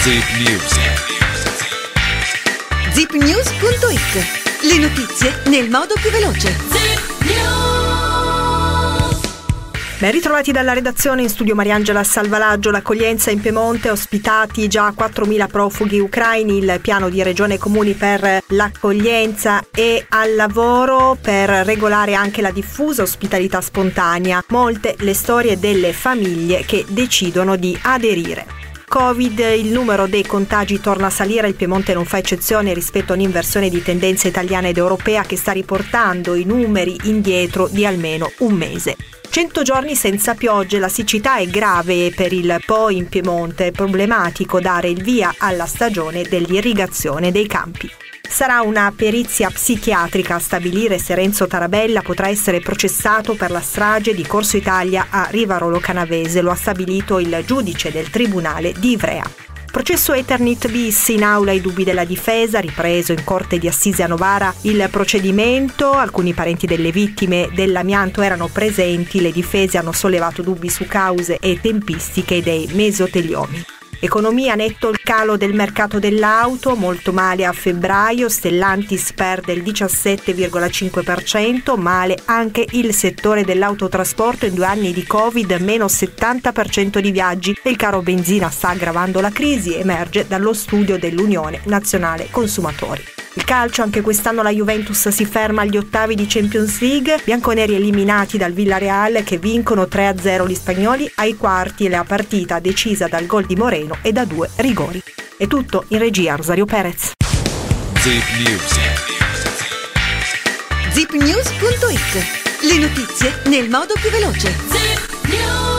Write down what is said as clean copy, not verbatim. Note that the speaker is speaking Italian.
zipnews.it. Le notizie nel modo più veloce. Ben ritrovati dalla redazione, in studio Mariangela Salvalaggio. L'accoglienza in Piemonte, ospitati già 4.000 profughi ucraini. Il piano di Regione e Comuni per l'accoglienza è al lavoro per regolare anche la diffusa ospitalità spontanea. Molte le storie delle famiglie che decidono di aderire. Covid, il numero dei contagi torna a salire, il Piemonte non fa eccezione rispetto a un'inversione di tendenza italiana ed europea che sta riportando i numeri indietro di almeno un mese. 100 giorni senza piogge, la siccità è grave per il Po in Piemonte, è problematico dare il via alla stagione dell'irrigazione dei campi. Sarà una perizia psichiatrica a stabilire se Renzo Tarabella potrà essere processato per la strage di Corso Italia a Rivarolo Canavese, lo ha stabilito il giudice del Tribunale di Ivrea. Processo Eternit bis, in aula i dubbi della difesa, ripreso in Corte di Assise a Novara il procedimento, alcuni parenti delle vittime dell'amianto erano presenti, le difese hanno sollevato dubbi su cause e tempistiche dei mesoteliomi. Economia, netto il calo del mercato dell'auto, molto male a febbraio, Stellantis perde il 17,5%, male anche il settore dell'autotrasporto in 2 anni di Covid, meno 70% di viaggi e il caro benzina sta aggravando la crisi, emerge dallo studio dell'Unione Nazionale Consumatori. Il calcio, anche quest'anno la Juventus si ferma agli ottavi di Champions League, bianconeri eliminati dal Villarreal che vincono 3-0 gli spagnoli, ai quarti la partita decisa dal gol di Moreno e da 2 rigori. È tutto, in regia Rosario Perez. Zipnews.it. Le notizie nel modo più veloce.